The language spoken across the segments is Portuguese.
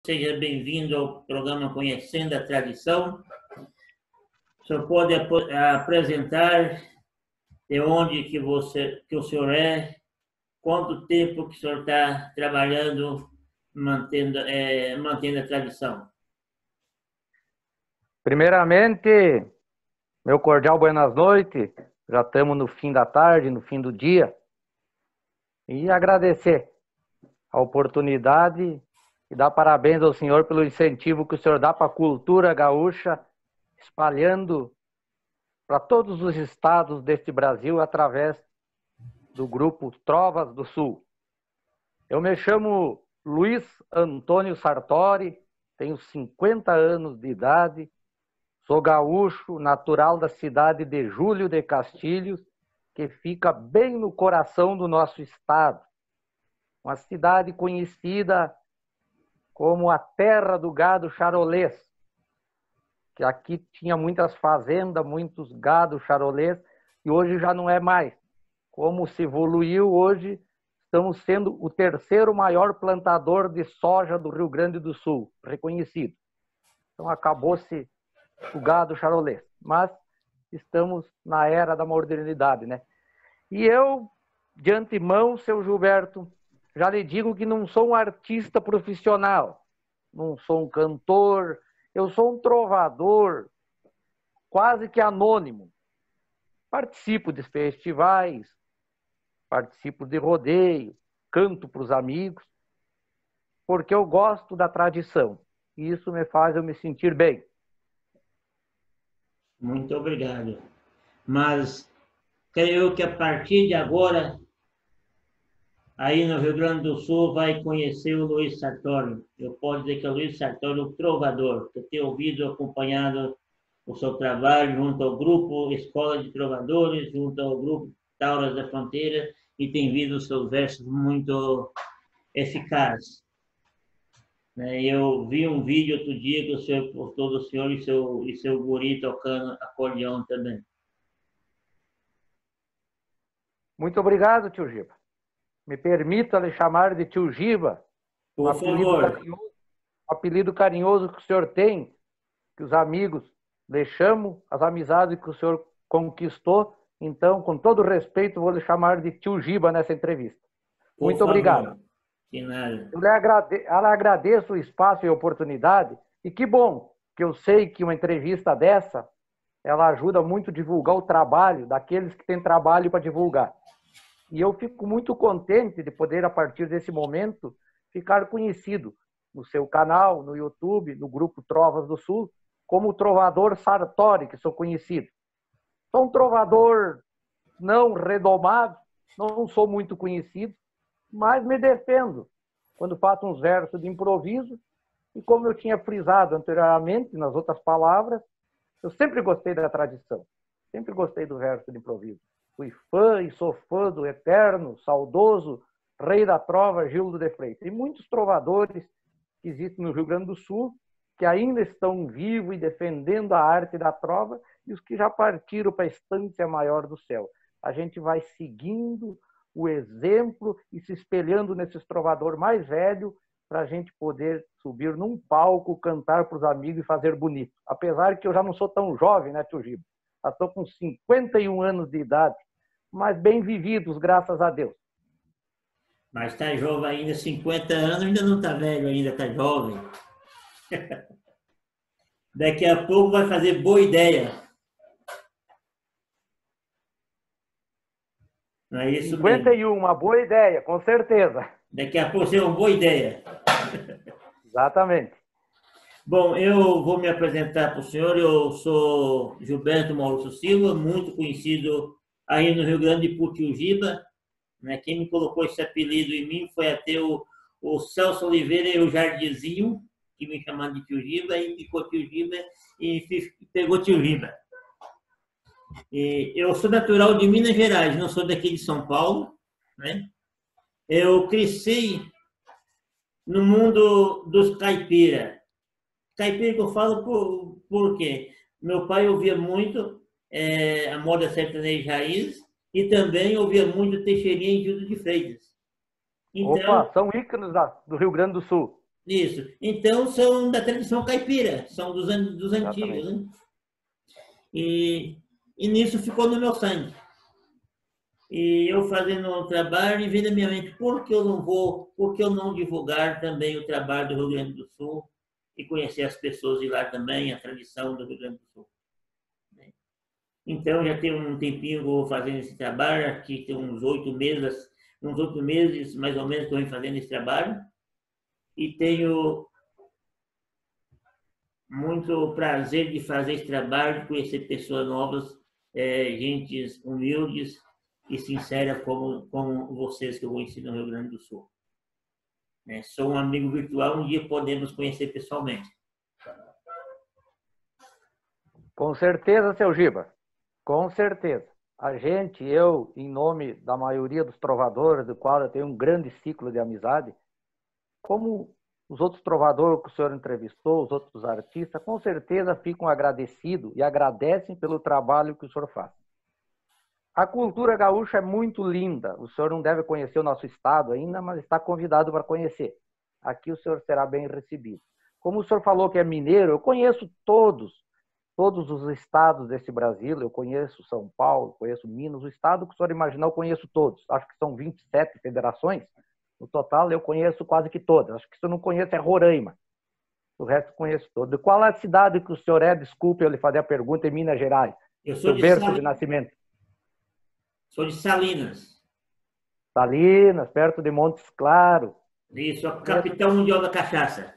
Seja bem-vindo ao programa Conhecendo a Tradição. O senhor pode apresentar de onde que o senhor é, quanto tempo que o senhor está trabalhando, mantendo a tradição? Primeiramente, meu cordial buenas noites. Já estamos no fim da tarde, no fim do dia. E agradecer a oportunidade e dar parabéns ao senhor pelo incentivo que o senhor dá para a cultura gaúcha, espalhando para todos os estados deste Brasil através do grupo Trovas do Sul. Eu me chamo Luiz Antônio Sartori, tenho 50 anos de idade, sou gaúcho, natural da cidade de Júlio de Castilhos, que fica bem no coração do nosso estado. Uma cidade conhecida como a terra do gado charolês, que aqui tinha muitas fazendas, muitos gado charolês, e hoje já não é mais. Como se evoluiu, hoje estamos sendo o terceiro maior plantador de soja do Rio Grande do Sul, reconhecido. Então acabou-se o gado charolês, mas estamos na era da modernidade, né? E eu, de antemão, seu Gilberto, já lhe digo que não sou um artista profissional, não sou um cantor, eu sou um trovador quase que anônimo. Participo de festivais, participo de rodeio, canto para os amigos, porque eu gosto da tradição. E isso me faz eu me sentir bem. Muito obrigado. Mas creio que a partir de agora, aí no Rio Grande do Sul, vai conhecer o Luiz Sartori. Eu posso dizer que é o Luiz Sartori, o trovador, que eu tenho ouvido, acompanhado o seu trabalho junto ao grupo Escola de Trovadores, junto ao grupo Tauras da Fronteira, e tem visto os seus versos muito eficazes. Eu vi um vídeo outro dia que o senhor postou do senhor e seu guri tocando acordeão também. Muito obrigado, tio Giba. Me permita lhe chamar de tio Giba, um apelido carinhoso que o senhor tem, que os amigos lhe chamam, as amizades que o senhor conquistou. Então, com todo respeito, vou lhe chamar de tio Giba nessa entrevista. Muito obrigado. De nada. Eu lhe agradeço o espaço e a oportunidade, e que bom que eu sei que uma entrevista dessa, ela ajuda muito a divulgar o trabalho daqueles que têm trabalho para divulgar. E eu fico muito contente de poder, a partir desse momento, ficar conhecido no seu canal, no YouTube, no grupo Trovas do Sul, como o trovador Sartori, que sou conhecido. Sou um trovador não redomado, não sou muito conhecido, mas me defendo quando faço uns versos de improviso. E como eu tinha frisado anteriormente, nas outras palavras, eu sempre gostei da tradição, sempre gostei do verso de improviso. Fui fã e sou fã do eterno, saudoso rei da trova, Gildo de Freitas. E muitos trovadores que existem no Rio Grande do Sul, que ainda estão vivos e defendendo a arte da trova, e os que já partiram para a estância maior do céu. A gente vai seguindo o exemplo e se espelhando nesses trovadores mais velhos, para a gente poder subir num palco, cantar para os amigos e fazer bonito. Apesar que eu já não sou tão jovem, né, tio Giba? Já estou com 51 anos de idade, mas bem vividos, graças a Deus. Mas está jovem ainda, 50 anos, ainda não está velho ainda, está jovem. Daqui a pouco vai fazer boa ideia. Não é isso 51, mesmo? Uma boa ideia, com certeza. Daqui a pouco é uma boa ideia. Exatamente. Bom, eu vou me apresentar para o senhor. Eu sou Gilberto Maurício Silva, muito conhecido aí no Rio Grande por Tio Giba. Quem me colocou esse apelido em mim foi até o Celso Oliveira e o Jardinzinho, que me chamaram de Tio Giba, e ficou Tio Giba e pegou Tio Giba. Eu sou natural de Minas Gerais, não sou daqui de São Paulo, né? Eu cresci no mundo dos caipira. Caipira que eu falo por quê? Meu pai ouvia muito a moda sertaneja raiz e também ouvia muito Teixeirinha e Gildo de Freitas. Então, opa, são ícones do Rio Grande do Sul. Isso. Então, são da tradição caipira, são dos antigos, Exatamente. né? E, e nisso ficou no meu sangue. E eu fazendo um trabalho e vendo na minha mente, por que eu não divulgar também o trabalho do Rio Grande do Sul e conhecer as pessoas de lá também, a tradição do Rio Grande do Sul. Então, já tem um tempinho que eu vou fazendo esse trabalho, aqui tem uns 8 meses mais ou menos que eu venho fazendo esse trabalho, e tenho muito prazer de fazer esse trabalho, de conhecer pessoas novas, gentes humildes e sinceras como vocês que eu conheci no Rio Grande do Sul. Sou um amigo virtual, um dia podemos conhecer pessoalmente. Com certeza, seu Giba. Com certeza. A gente, eu, em nome da maioria dos trovadores, do qual eu tenho um grande ciclo de amizade, como os outros trovadores que o senhor entrevistou, os outros artistas, com certeza ficam agradecidos e agradecem pelo trabalho que o senhor faz. A cultura gaúcha é muito linda. O senhor não deve conhecer o nosso estado ainda, mas está convidado para conhecer. Aqui o senhor será bem recebido. Como o senhor falou que é mineiro, eu conheço todos os estados desse Brasil. Eu conheço São Paulo, conheço Minas. O estado que o senhor imaginar, eu conheço todos. Acho que são 27 federações. No total, eu conheço quase que todas. Acho que se eu não conheço é Roraima. O resto eu conheço todo. Qual é a cidade que o senhor é? Desculpe eu lhe fazer a pergunta, em Minas Gerais. Eu sou Seu de berço de Salinas. nascimento. Sou de Salinas. Salinas, perto de Montes Claros. Isso, a Conheço, capital mundial da cachaça.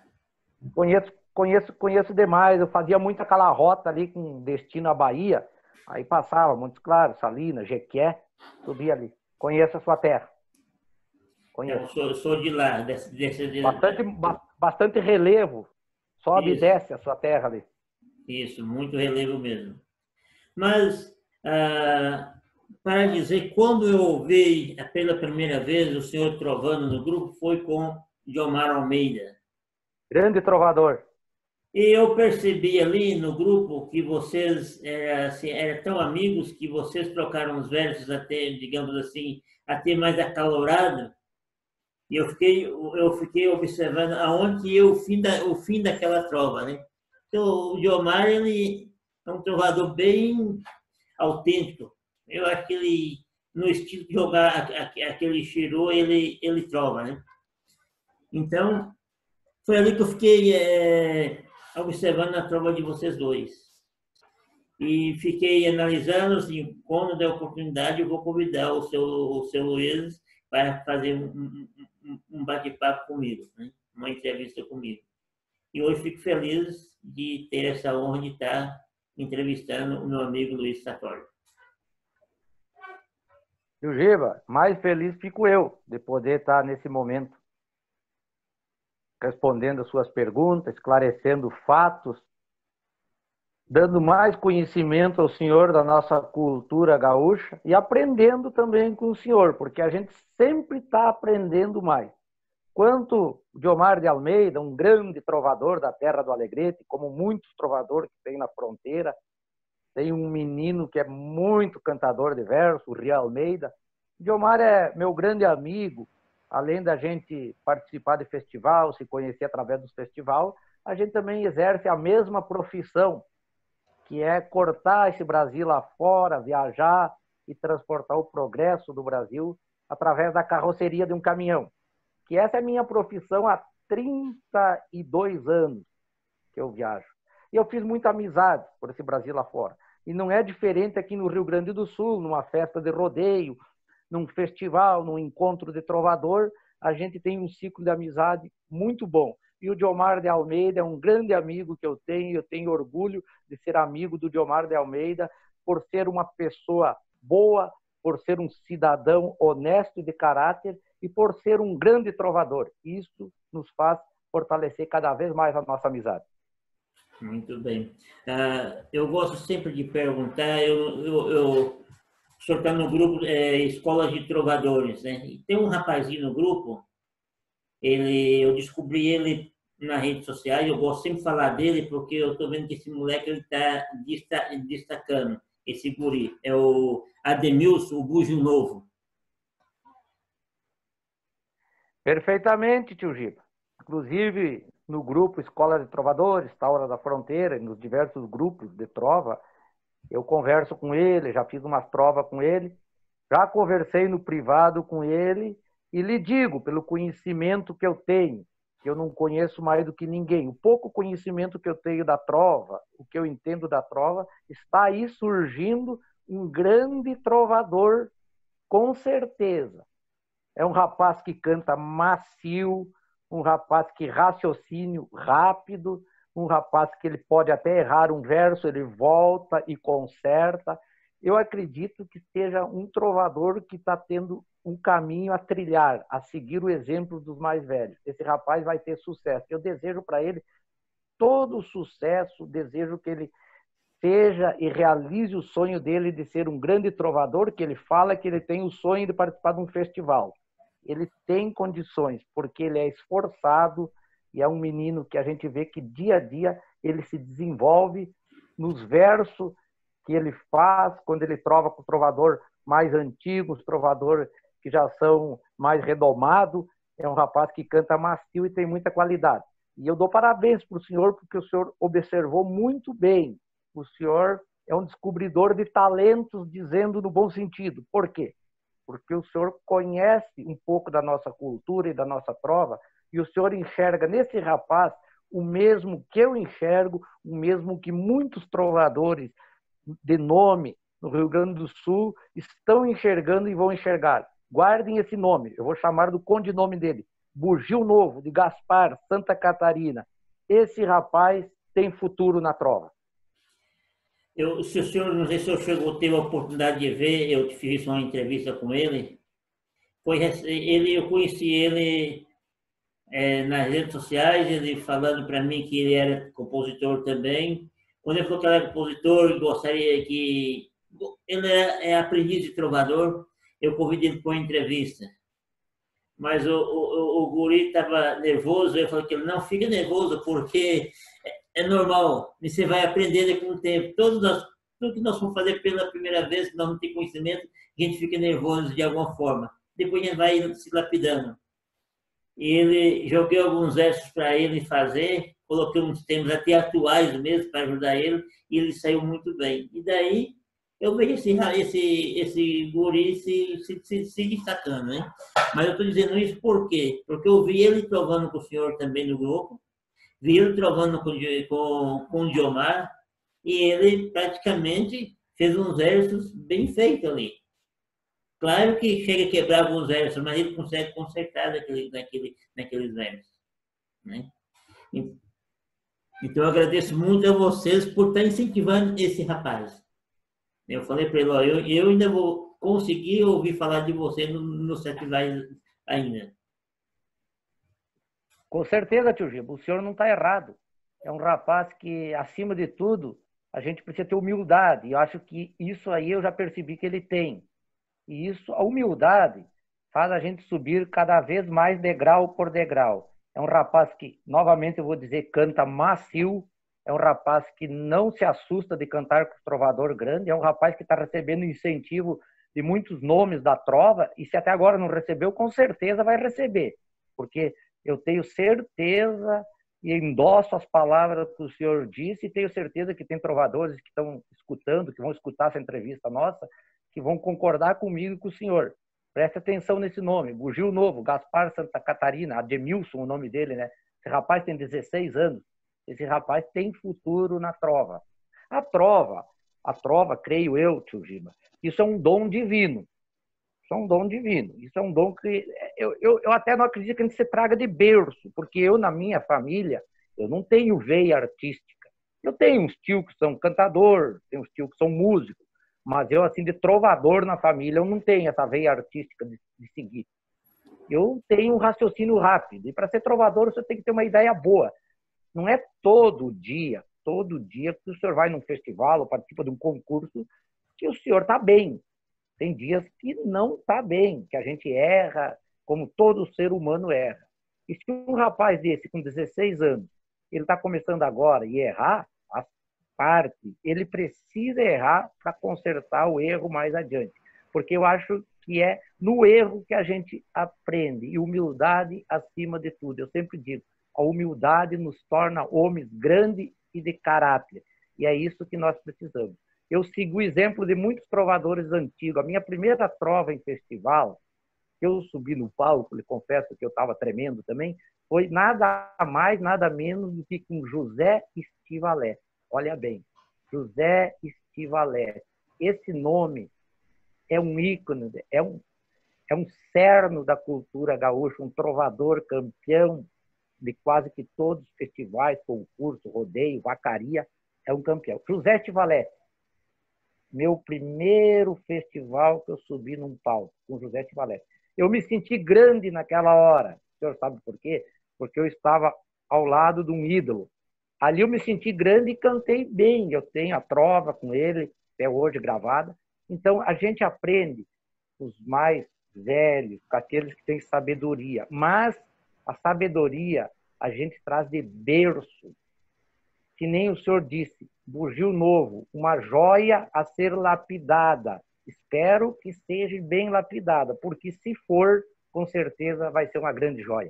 conheço demais. Eu fazia muito aquela rota ali com destino à Bahia. Aí passava Montes Claros, Salinas, Jequié, subia ali. Conheço a sua terra. Então, Conheço. sou de lá, Bastante relevo. Sobe e isso, desce a sua terra ali. isso, muito relevo mesmo. Mas, para dizer, quando eu ouvi pela primeira vez o senhor trovando no grupo, foi com Diomar Almeida. Grande trovador. E eu percebi ali no grupo que vocês assim, eram tão amigos que vocês trocaram os versos até, digamos assim, até mais acalorado. E eu fiquei observando aonde que ia o fim daquela trova, né? Então, o Diomar, ele é um trovador bem autêntico. Eu acho que ele, no estilo de jogar aquele Shiro, ele trova, né? Então, foi ali que eu fiquei observando a trova de vocês dois. E fiquei analisando, assim, quando der oportunidade, eu vou convidar o seu Luiz para fazer um bate-papo comigo, né? Uma entrevista comigo. E hoje fico feliz de ter essa honra de estar entrevistando o meu amigo Luiz Sartori. E o Giba, mais feliz fico eu de poder estar nesse momento respondendo as suas perguntas, esclarecendo fatos, dando mais conhecimento ao senhor da nossa cultura gaúcha e aprendendo também com o senhor, porque a gente sempre está aprendendo mais. Quanto Diomar de Almeida, um grande trovador da terra do Alegrete, como muitos trovadores que tem na fronteira, tem um menino que é muito cantador de verso, o Ria Almeida. Diomar é meu grande amigo, além da gente participar de festival, se conhecer através dos festivais, a gente também exerce a mesma profissão, que é cortar esse Brasil lá fora, viajar e transportar o progresso do Brasil através da carroceria de um caminhão. Que essa é a minha profissão há 32 anos que eu viajo. E eu fiz muita amizade por esse Brasil lá fora. E não é diferente aqui no Rio Grande do Sul, numa festa de rodeio, num festival, num encontro de trovador, a gente tem um ciclo de amizade muito bom. E o Diomar de Almeida é um grande amigo que eu tenho orgulho de ser amigo do Diomar de Almeida, por ser uma pessoa boa, por ser um cidadão honesto de caráter e por ser um grande trovador. Isso nos faz fortalecer cada vez mais a nossa amizade. Muito bem. Eu gosto sempre de perguntar, o senhor está no grupo Escola de Trovadores, né? E tem um rapazinho no grupo, eu descobri ele nas redes sociais, eu gosto sempre de falar dele, porque eu estou vendo que esse moleque está destacando, esse guri. É o Ademilson, o Búzio Novo. Perfeitamente, tio Giba. Inclusive, no grupo Escola de Trovadores, Taura da Fronteira, nos diversos grupos de trova, eu converso com ele, já fiz umas trovas com ele, já conversei no privado com ele e lhe digo, pelo conhecimento que eu tenho, que eu não conheço mais do que ninguém, o pouco conhecimento que eu tenho da trova, o que eu entendo da trova, está aí surgindo um grande trovador, com certeza. É um rapaz que canta macio, um rapaz que raciocínio rápido, um rapaz que ele pode até errar um verso, ele volta e conserta. Eu acredito que seja um trovador que está tendo um caminho a trilhar, a seguir o exemplo dos mais velhos. Esse rapaz vai ter sucesso. Eu desejo para ele todo o sucesso, desejo que ele seja e realize o sonho dele de ser um grande trovador, que ele fala que ele tem o sonho de participar de um festival. Ele tem condições, porque ele é esforçado e é um menino que a gente vê que dia a dia ele se desenvolve nos versos que ele faz, quando ele trova com o trovador mais antigo, os trovadores que já são mais renomados. É um rapaz que canta macio e tem muita qualidade. E eu dou parabéns para o senhor, porque o senhor observou muito bem. O senhor é um descobridor de talentos, dizendo no bom sentido. Por quê? Porque o senhor conhece um pouco da nossa cultura e da nossa trova, e o senhor enxerga nesse rapaz o mesmo que eu enxergo, o mesmo que muitos trovadores de nome no Rio Grande do Sul estão enxergando e vão enxergar. Guardem esse nome, eu vou chamar do codinome dele, Bugio Novo, de Gaspar, Santa Catarina. Esse rapaz tem futuro na trova. Se o senhor, não sei se o senhor chegou, teve a oportunidade de ver, eu fiz uma entrevista com ele. Eu conheci ele nas redes sociais, ele falando para mim que ele era compositor também. Quando ele falou que era compositor, gostaria que ele é aprendiz de trovador, eu convidei ele para uma entrevista. Mas o guri estava nervoso, eu falei que ele não fica nervoso, porque é normal, e você vai aprendendo com o tempo. Tudo que nós vamos fazer pela primeira vez, que nós não temos conhecimento, a gente fica nervoso de alguma forma. Depois a gente vai se lapidando. E joguei alguns versos para ele fazer, coloquei uns temas até atuais mesmo para ajudar ele, e ele saiu muito bem. E daí eu vejo esse guri se destacando, né? Mas eu estou dizendo isso por quê? Porque eu vi ele trovando com o senhor também no grupo, vi ele trovando com o Diomar, e ele praticamente fez uns versos bem feitos ali. Claro que chega a quebrar alguns versos, mas ele consegue consertar naqueles versos. Né? Então, eu agradeço muito a vocês por estar incentivando esse rapaz. Eu falei para ele, ó, eu ainda vou conseguir ouvir falar de você no festival ainda. Com certeza, tio Giba, o senhor não está errado. É um rapaz que, acima de tudo, a gente precisa ter humildade. E eu acho que isso aí eu já percebi que ele tem. E isso, a humildade, faz a gente subir cada vez mais degrau por degrau. É um rapaz que, novamente eu vou dizer, canta macio. É um rapaz que não se assusta de cantar com o trovador grande. É um rapaz que está recebendo incentivo de muitos nomes da trova. E se até agora não recebeu, com certeza vai receber. Porque eu tenho certeza e endosso as palavras que o senhor disse, e tenho certeza que tem trovadores que estão escutando, que vão escutar essa entrevista nossa, que vão concordar comigo e com o senhor. Preste atenção nesse nome, Bugio Novo, Gaspar Santa Catarina, Ademilson, o nome dele, né? Esse rapaz tem 16 anos. Esse rapaz tem futuro na trova. A trova, creio eu, tio Giba, isso é um dom divino. Isso é um dom divino. Isso é um dom que eu até não acredito que a gente se traga de berço, porque eu, na minha família, eu não tenho veia artística. Eu tenho uns tios que são cantador, tenho uns tios que são músicos, mas eu, assim, de trovador na família, eu não tenho essa veia artística de seguir. Eu tenho um raciocínio rápido. E para ser trovador, você tem que ter uma ideia boa. Não é todo dia que o senhor vai num festival ou participa de um concurso que o senhor está bem. Tem dias que não está bem, que a gente erra, como todo ser humano erra. E se um rapaz desse, com 16 anos, ele está começando agora e errar, a parte, ele precisa errar para consertar o erro mais adiante. Porque eu acho que é no erro que a gente aprende, e humildade acima de tudo. Eu sempre digo, A humildade nos torna homens grandes e de caráter. E é isso que nós precisamos. Eu sigo o exemplo de muitos trovadores antigos. A minha primeira trova em festival, que eu subi no palco, lhe confesso que eu estava tremendo também, foi nada mais, nada menos do que com José Estivalé. Olha bem, José Estivalé. Esse nome é um ícone, é um cerno da cultura gaúcha, um trovador campeão de quase que todos os festivais, concurso, rodeio, vacaria, é um campeão. José Estivalé, meu primeiro festival que eu subi num palco, com José Estivalé. Eu me senti grande naquela hora. O senhor sabe por quê? Porque eu estava ao lado de um ídolo. Ali eu me senti grande e cantei bem. Eu tenho a trova com ele, até hoje gravada. Então, a gente aprende os mais velhos, com aqueles que têm sabedoria. Mas a sabedoria a gente traz de berço. Que nem o senhor disse, bugio novo, uma joia a ser lapidada. Espero que seja bem lapidada, porque se for, com certeza vai ser uma grande joia.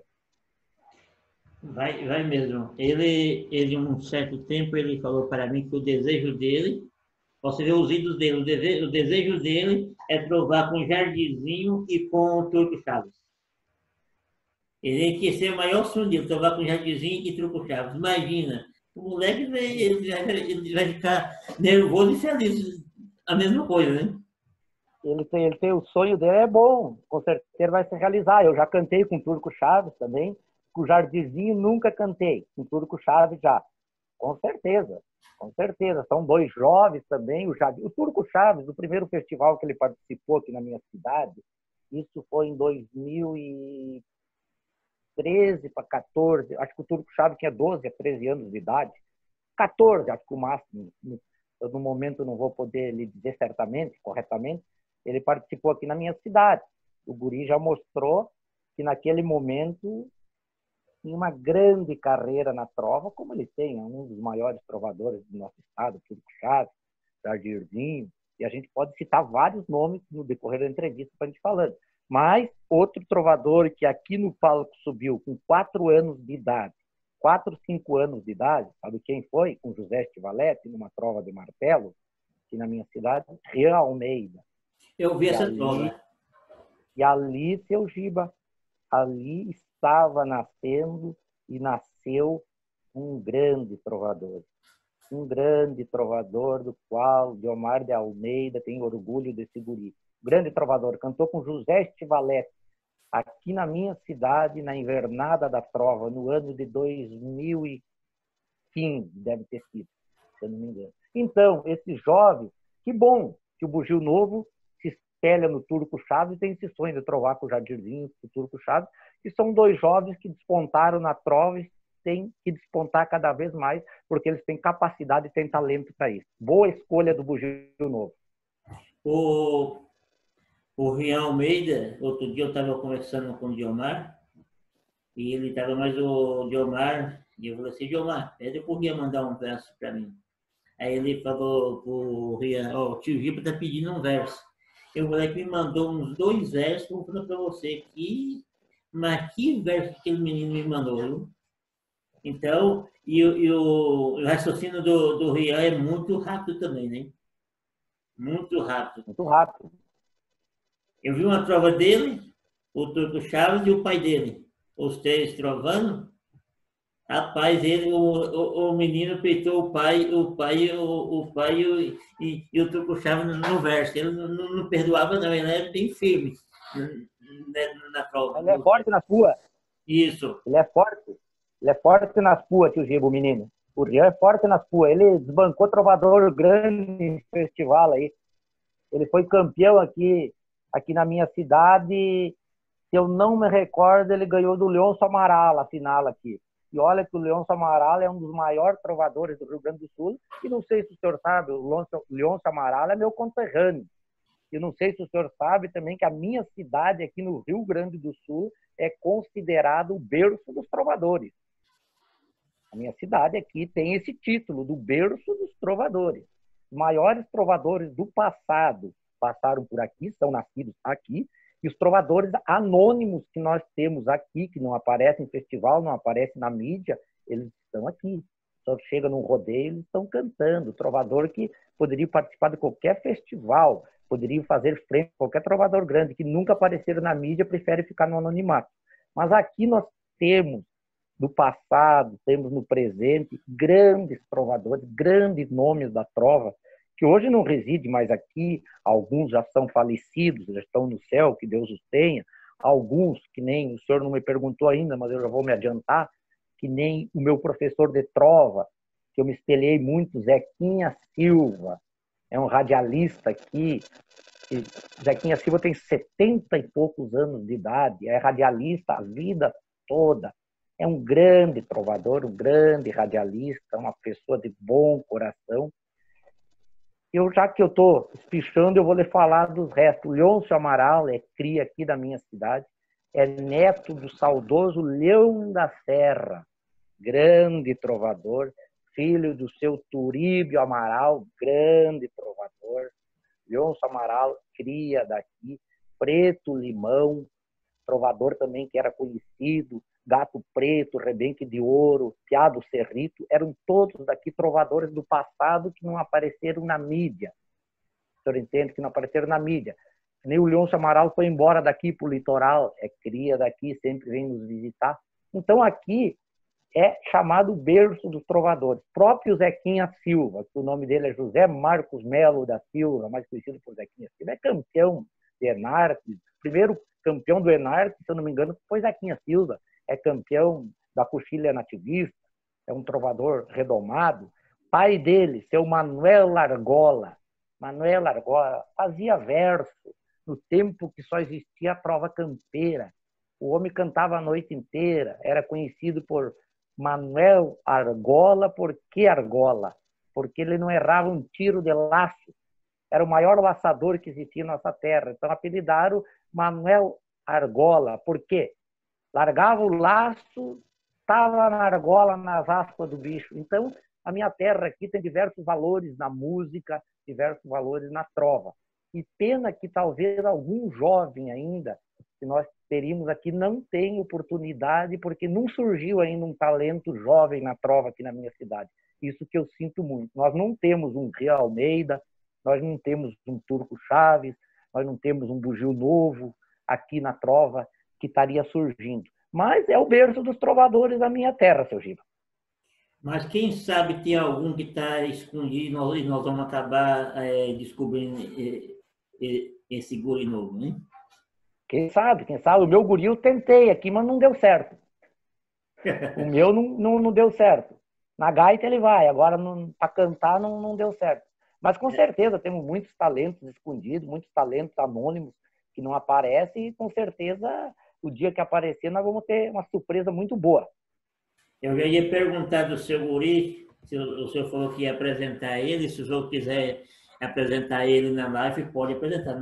Vai mesmo. Ele, um certo tempo, ele falou para mim que o desejo dele, você vê os ídolos dele, o desejo dele é trovar com Jardinzinho e com o Turco Chaves. Ele quer ser o maior sonho dele, trovar com Jardinzinho e Turco Chaves. Imagina, o moleque ele vai ficar nervoso e feliz. A mesma coisa, né? Ele tem o sonho dele, é bom, com certeza vai se realizar. Eu já cantei com o Turco Chaves também, com o Jardinzinho nunca cantei, com o Turco Chaves já. Com certeza, com certeza. São dois jovens também. O Turco Chaves, o primeiro festival que ele participou aqui na minha cidade, isso foi em 2013 para 14. Acho que o Turco Chaves tinha 12 a 13 anos de idade. 14, acho que o máximo. Eu, no momento, não vou poder lhe dizer certamente, corretamente. Ele participou aqui na minha cidade. O guri já mostrou que naquele momento tinha uma grande carreira na trova, como ele tem, é um dos maiores trovadores do nosso estado, Turco Chaves, Jardirzinho, e a gente pode citar vários nomes no decorrer da entrevista para a gente falando. Mas outro trovador que aqui no palco subiu com 4 anos de idade, 4, 5 anos de idade, sabe quem foi? Com José Estivalé, numa trova de martelo, aqui na minha cidade, Rian Almeida. Eu vi essa trova. E ali, seu Giba, ali estava nascendo e nasceu um grande trovador. Um grande trovador do qual Guiomar de Almeida tem orgulho desse guri. Grande trovador, cantou com José Estivalé aqui na minha cidade, na invernada da trova, no ano de 2015, deve ter sido, se eu não me engano. Então, esses jovens, que bom que o Bugio Novo se espelha no Turco Chaves e tem esse sonho de trovar com o Jardirzinho, com o Turco Chaves, que são dois jovens que despontaram na trova e têm que despontar cada vez mais, porque eles têm capacidade e têm talento para isso. Boa escolha do Bugio Novo. O Rian Almeida, outro dia eu estava conversando com o Diomar, e ele estava mais o Diomar, e eu falei assim, Diomar, pede para o Rian mandar um verso para mim. Aí ele falou para o Rian, o tio Giba está pedindo um verso. E o moleque me mandou uns 2 versos, vou falar para você, mas que verso que aquele menino me mandou, viu? Então, o raciocínio do Rian é muito rápido também, né? Muito rápido. Muito rápido. Eu vi uma trova dele, o Turco Chaves e o pai dele. Os 3 trovando. Rapaz, o menino peitou o pai e o Turco Chaves no verso. Ele não perdoava, não. Ele era bem firme na prova. Ele é forte na sua. Isso. Ele é forte. Ele é forte nas puas, tio Giba, o menino. O Rian é forte nas puas. Ele desbancou trovador grande em festival aí. Ele foi campeão aqui na minha cidade. Se eu não me recordo, ele ganhou do Leôncio Amaral a final aqui. E olha que o Leôncio Amaral é um dos maiores trovadores do Rio Grande do Sul. E não sei se o senhor sabe, o Leôncio Amaral é meu conterrâneo. E não sei se o senhor sabe também que a minha cidade aqui no Rio Grande do Sul é considerado o berço dos trovadores. A minha cidade aqui tem esse título, do berço dos trovadores. Os maiores trovadores do passado passaram por aqui, são nascidos aqui, E os trovadores anônimos que nós temos aqui, que não aparecem em festival, não aparecem na mídia, eles estão aqui. Só chega num rodeio, eles estão cantando. Trovador que poderia participar de qualquer festival, poderia fazer frente a qualquer trovador grande, que nunca apareceram na mídia, prefere ficar no anonimato. Mas aqui nós temos, no passado, temos no presente, grandes trovadores, grandes nomes da trova, que hoje não residem mais aqui, alguns já são falecidos, já estão no céu, que Deus os tenha, alguns, que nem o senhor não me perguntou ainda, mas eu já vou me adiantar, que nem o meu professor de trova, que eu me espelhei muito, Zequinha Silva, é um radialista aqui, Zequinha Silva tem 70 e poucos anos de idade, é radialista a vida toda, é um grande trovador, um grande radialista, uma pessoa de bom coração. Já que eu estou espichando, eu vou lhe falar dos restos. O Leôncio Amaral é cria aqui da minha cidade, é neto do saudoso Leão da Serra, grande trovador, filho do seu Turíbio Amaral, grande trovador. Leôncio Amaral, cria daqui, Preto Limão, trovador também que era conhecido, Gato Preto, Rebenque de Ouro, Piado Cerrito, eram todos daqui trovadores do passado que não apareceram na mídia. O senhor entende que não apareceram na mídia. Nem o Leôncio Amaral foi embora daqui para o litoral, é cria daqui, sempre vem nos visitar. Então aqui é chamado berço dos trovadores. Próprio Zequinha Silva, que o nome dele é José Marcos Melo da Silva, mais conhecido por Zequinha Silva, é campeão de Enarte, primeiro campeão do Enarte, se eu não me engano, foi Zequinha Silva, é campeão da Coxilha Nativista, é um trovador redomado. Pai dele, seu Manuel Largola. Manuel Largola fazia verso no tempo que só existia a trova campeira. O homem cantava a noite inteira, era conhecido por Manuel Argola. Por que Argola? Porque ele não errava um tiro de laço. Era o maior laçador que existia na nossa terra. Então apelidaram Manuel Argola. Por quê? Largava o laço, estava na argola, nas aspas do bicho. Então, a minha terra aqui tem diversos valores na música, diversos valores na trova. E pena que talvez algum jovem ainda, que nós teríamos aqui, não tenha oportunidade, porque não surgiu ainda um talento jovem na trova aqui na minha cidade. Isso que eu sinto muito. Nós não temos um Rio Almeida, nós não temos um Turco Chaves, nós não temos um Bugio Novo aqui na trova, que estaria surgindo. Mas é o berço dos trovadores da minha terra, seu Giba. Mas quem sabe tem algum que está escondido e nós vamos acabar descobrindo esse guri novo, né? Quem sabe, quem sabe. O meu guri eu tentei aqui, mas não deu certo. O meu não deu certo. Na gaita ele vai, agora para cantar não deu certo. Mas com certeza temos muitos talentos escondidos, muitos talentos anônimos que não aparecem e com certeza o dia que aparecer nós vamos ter uma surpresa muito boa. Eu já ia perguntar do seu guri, se o senhor falou que ia apresentar ele, se o senhor quiser apresentar ele na live, pode apresentar,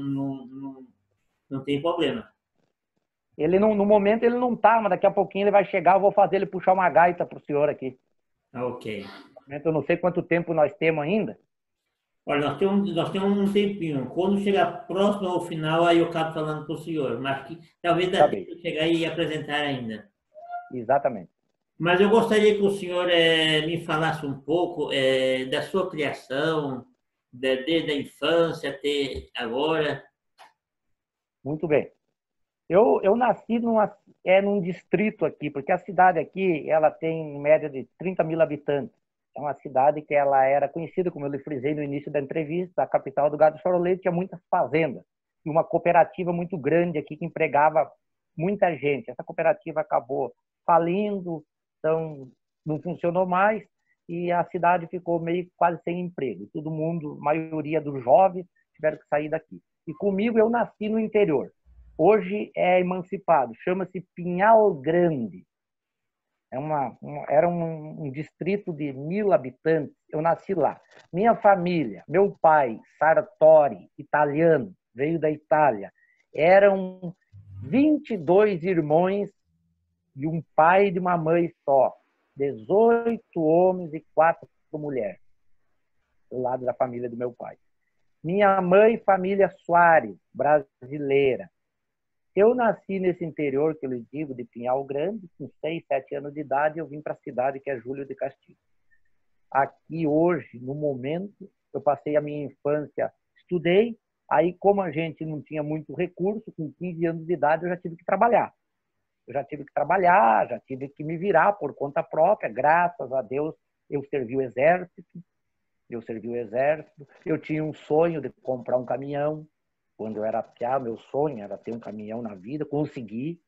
não tem problema. Ele não, no momento ele não está, mas daqui a pouquinho ele vai chegar, eu vou fazer ele puxar uma gaita para o senhor aqui. Ok. Eu não sei quanto tempo nós temos ainda. Olha, nós temos um tempinho. Quando chegar próximo ao final, aí eu acabo falando para o senhor, mas que talvez dá tempo de chegar e apresentar ainda. Exatamente. Mas eu gostaria que o senhor me falasse um pouco da sua criação, desde a infância até agora. Muito bem. Eu nasci num distrito aqui, porque a cidade aqui ela tem em média de 30 mil habitantes. É uma cidade que ela era conhecida, como eu lhe frisei no início da entrevista, a capital do gado choroleiro, tinha muitas fazendas e uma cooperativa muito grande aqui que empregava muita gente. Essa cooperativa acabou falindo, então não funcionou mais e a cidade ficou meio quase sem emprego. Todo mundo, a maioria dos jovens, tiveram que sair daqui. E comigo eu nasci no interior. Hoje é emancipado, chama-se Pinhal Grande. Era um distrito de 1.000 habitantes. Eu nasci lá. Minha família, meu pai, Sartori, italiano, veio da Itália. Eram 22 irmãos de um pai e de uma mãe só. 18 homens e 4 mulheres, do lado da família do meu pai. Minha mãe, família Soares, brasileira. Eu nasci nesse interior que eu lhe digo, de Pinhal Grande, com 6, 7 anos de idade, eu vim para a cidade que é Júlio de Castilhos. Aqui hoje, no momento, eu passei a minha infância, estudei, aí como a gente não tinha muito recurso, com 15 anos de idade eu já tive que trabalhar. Já tive que me virar por conta própria, graças a Deus eu servi o exército, eu tinha um sonho de comprar um caminhão, quando eu era piá, meu sonho era ter um caminhão na vida, consegui.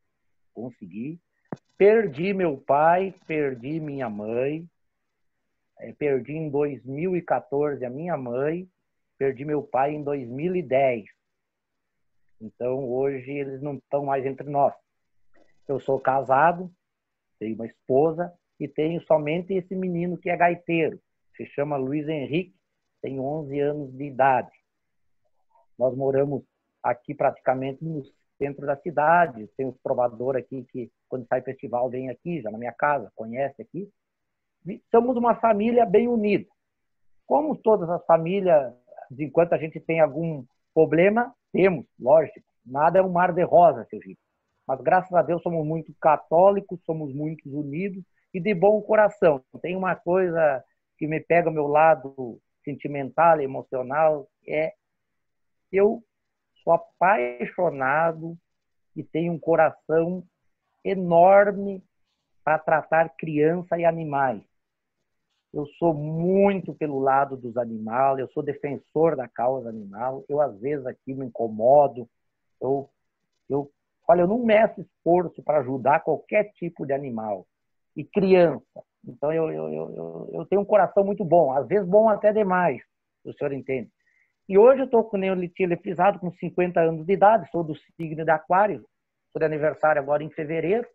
Perdi meu pai, perdi minha mãe, perdi em 2014 a minha mãe, perdi meu pai em 2010. Então, hoje, eles não estão mais entre nós. Eu sou casado, tenho uma esposa e tenho somente esse menino que é gaiteiro. Se chama Luiz Henrique, tem 11 anos de idade. Nós moramos aqui praticamente no centro da cidade. Tem os trovadores aqui que, quando sai festival, vem aqui, já na minha casa, conhece aqui. Somos uma família bem unida. Como todas as famílias, enquanto a gente tem algum problema, temos, lógico. Nada é um mar de rosa, seu Chico. Mas, graças a Deus, somos muito católicos, somos muito unidos e de bom coração. Tem uma coisa que me pega ao meu lado sentimental, emocional, eu sou apaixonado e tenho um coração enorme para tratar criança e animais. Eu sou muito pelo lado dos animais, eu sou defensor da causa animal. Eu, às vezes, aqui me incomodo. Olha, eu não meço esforço para ajudar qualquer tipo de animal. E criança. Então, eu tenho um coração muito bom. Às vezes, bom até demais, o senhor entende. E hoje eu estou, como eu tinha frisado, com 50 anos de idade. Sou do signo de Aquário. Sou de aniversário agora em fevereiro.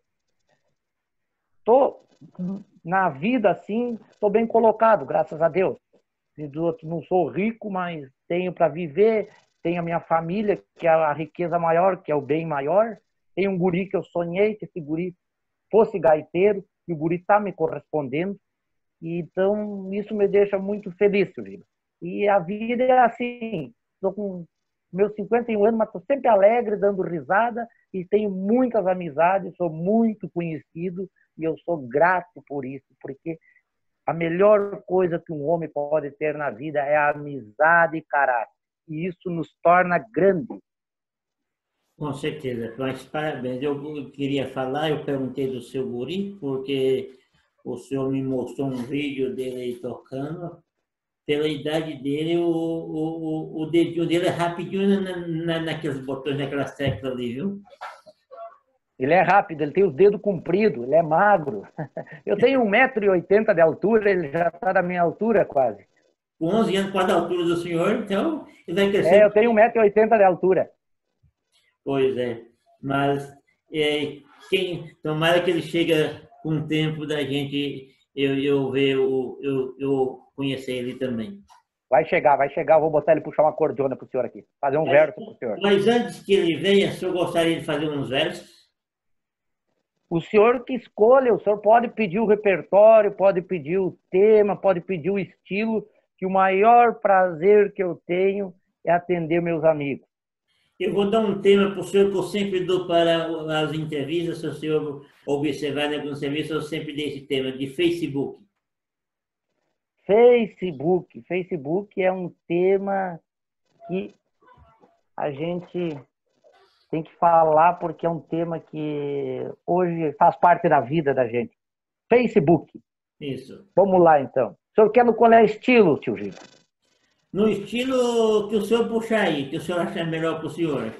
Estou na vida, assim, estou bem colocado, graças a Deus. Não sou rico, mas tenho para viver. Tenho a minha família, que é a riqueza maior, que é o bem maior. Tenho um guri que eu sonhei, que esse guri fosse gaiteiro, e o guri está me correspondendo. E, então, isso me deixa muito feliz, Silvio. E a vida é assim. Estou com meus 51 anos, mas estou sempre alegre, dando risada, e tenho muitas amizades, sou muito conhecido, e eu sou grato por isso, porque a melhor coisa que um homem pode ter na vida é a amizade e caráter. E isso nos torna grandes. Com certeza, mas parabéns. Eu queria falar, eu perguntei do seu guri, porque o senhor me mostrou um vídeo dele aí tocando. Pela idade dele, o dedinho dele é rapidinho naqueles botões, naquelas teclas ali, viu? Ele é rápido, ele tem os dedos compridos, ele é magro. Eu tenho 1,80 m de altura, ele já está da minha altura quase. Com 11 anos, quase a altura do senhor, então ele vai crescer. Eu tenho 1,80 m de altura. Pois é, mas tomara que ele chegue com o tempo da gente, eu conhecer ele também. Vai chegar, eu vou botar ele puxar uma cordiona pro senhor aqui, fazer um verso pro senhor. Mas antes que ele venha, o senhor gostaria de fazer uns versos? O senhor que escolha, o senhor pode pedir o repertório, pode pedir o tema, pode pedir o estilo, que o maior prazer que eu tenho é atender meus amigos. Eu vou dar um tema para o senhor que eu sempre dou para as entrevistas, se o senhor observar na entrevista, eu sempre dei esse tema, de Facebook. Facebook é um tema que a gente tem que falar porque é um tema que hoje faz parte da vida da gente. Facebook. Isso. Vamos lá, então. O senhor quer no qual é estilo, tio Gil? No estilo que o senhor puxar aí, que o senhor achar melhor para o senhor.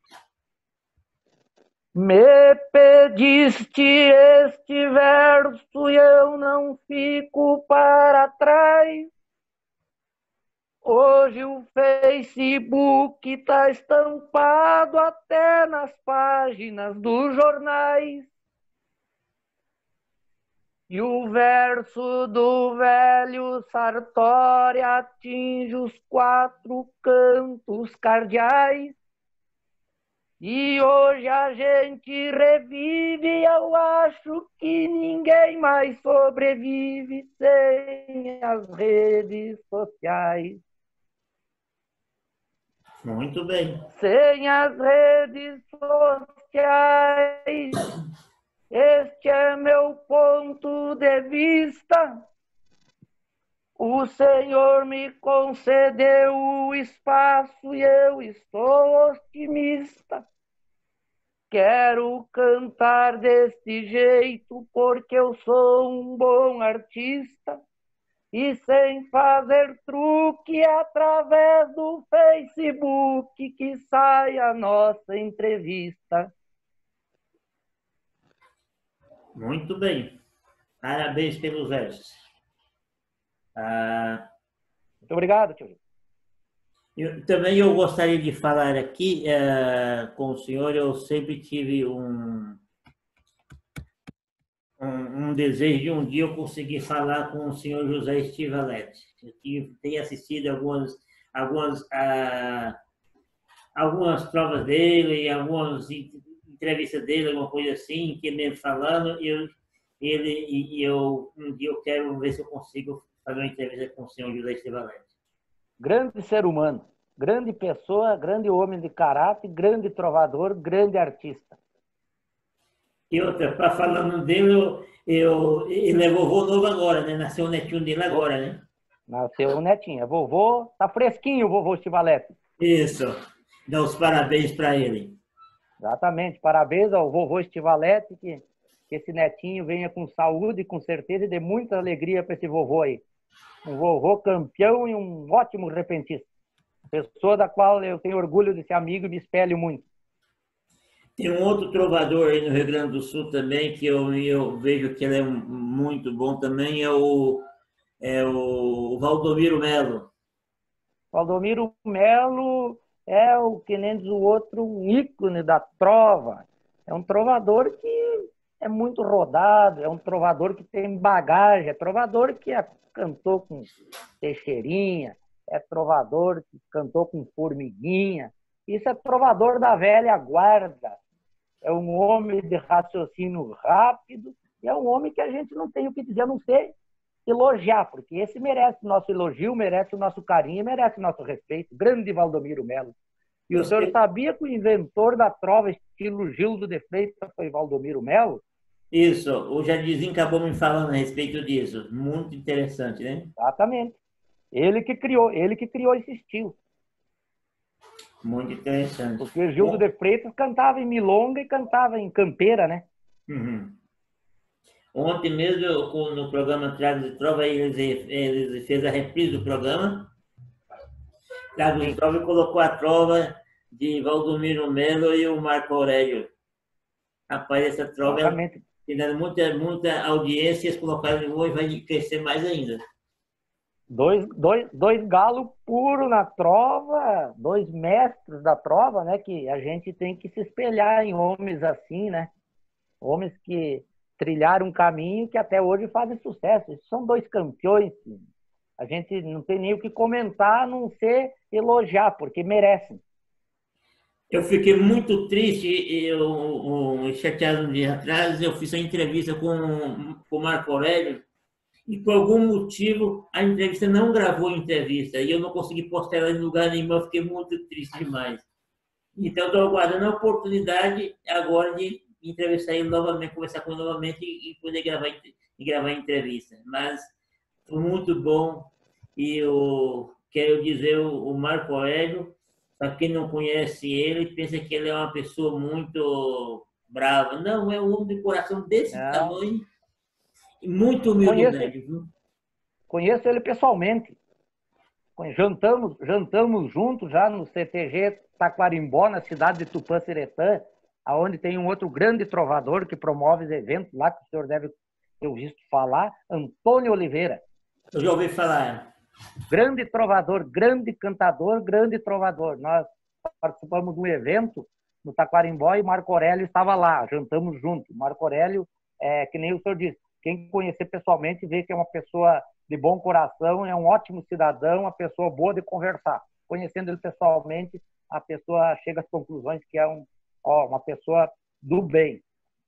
Me pediste este verso e eu não fico para trás. Hoje o Facebook está estampado até nas páginas dos jornais. E o verso do velho Sartori atinge os 4 cantos cardeais. E hoje a gente revive, eu acho que ninguém mais sobrevive sem as redes sociais. Muito bem. Sem as redes sociais, este é meu ponto de vista. O Senhor me concedeu o espaço e eu estou otimista. Quero cantar deste jeito porque eu sou um bom artista. E sem fazer truque, através do Facebook, que sai a nossa entrevista. Muito bem. Parabéns pelos versos. Muito obrigado, tio. Também eu gostaria de falar aqui com o senhor. Eu sempre tive um desejo de um dia eu conseguir falar com o senhor José Estivalete. Eu tenho assistido algumas provas dele, algumas entrevistas dele, alguma coisa assim, que mesmo falando, um dia eu quero ver se eu consigo fazer uma entrevista com o senhor José Estivalete. Grande ser humano, grande pessoa, grande homem de caráter, grande trovador, grande artista. E outra, para falando dele, ele é vovô novo agora, né? Nasceu o netinho dele agora, né? Nasceu o netinho. Vovô, tá fresquinho o vovô Estivalete. Isso. Dá os parabéns para ele. Exatamente. Parabéns ao vovô Estivalete, que esse netinho venha com saúde, com certeza, e dê muita alegria para esse vovô aí. Um vovô campeão e um ótimo repentista. Pessoa da qual eu tenho orgulho de ser amigo e me espelho muito. Tem um outro trovador aí no Rio Grande do Sul também, que eu vejo que ele é muito bom também, é o Valdomiro Melo. Valdomiro Melo é o, que nem diz o outro, um ícone da trova. É um trovador que é muito rodado, é um trovador que tem bagagem, é trovador que cantou com Teixeirinha, é trovador que cantou com Formiguinha. Isso é trovador da velha guarda. É um homem de raciocínio rápido e é um homem que a gente não tem o que dizer, a não ser elogiar, porque esse merece o nosso elogio, merece o nosso carinho, merece o nosso respeito. Grande Valdomiro Melo. E o senhor sabia que o inventor da trova estilo Gildo de Freitas foi Valdomiro Melo? Isso, o Jardinzinho acabou me falando a respeito disso. Muito interessante, né? Exatamente. Ele que criou esse estilo. Muito interessante. Porque Gildo de Freitas cantava em milonga e cantava em campeira, né? Uhum. Ontem mesmo, no programa Trago de Trova, eles fez a reprise do programa. Trago de Trova e colocou a trova de Valdomiro Melo e o Marco Aurélio. Rapaz, essa trova tem dado muita audiência, eles colocaram de novo e vai crescer mais ainda. Dois galos puros na trova, dois mestres da trova, né? Que a gente tem que se espelhar em homens assim, né? Homens que trilharam um caminho que até hoje fazem sucesso. Esses são dois campeões. A gente não tem nem o que comentar, a não ser elogiar, porque merecem. Eu fiquei muito triste, chateado um dia atrás, eu fiz a entrevista com o Marco Aurélio, e por algum motivo a entrevista não gravou a entrevista e eu não consegui postar ela em lugar nenhum, eu fiquei muito triste demais. Então estou aguardando a oportunidade agora de entrevistar ele novamente, conversar com ele novamente e poder gravar a entrevista. Mas foi muito bom e eu quero dizer o Marco Aurélio, para quem não conhece ele, pensa que ele é uma pessoa muito brava. Não, é um homem de coração desse tamanho. Muito humilde. Conheço ele pessoalmente. Jantamos juntos já no CTG Taquarimbó, na cidade de Tupã-Seretã, onde tem um outro grande trovador que promove eventos lá, que o senhor deve ter visto falar, Antônio Oliveira. Eu já ouvi falar. Grande trovador, grande cantador, grande trovador. Nós participamos de um evento no Taquarimbó e Marco Aurélio estava lá, jantamos juntos. Marco Aurélio, que nem o senhor disse, quem conhecer pessoalmente vê que é uma pessoa de bom coração, é um ótimo cidadão, uma pessoa boa de conversar. Conhecendo ele pessoalmente, a pessoa chega às conclusões que é uma pessoa do bem.